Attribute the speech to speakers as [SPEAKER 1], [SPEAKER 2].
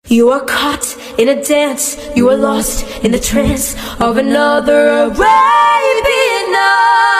[SPEAKER 1] You are caught in a dance, you are lost in the trance of another Arabian night.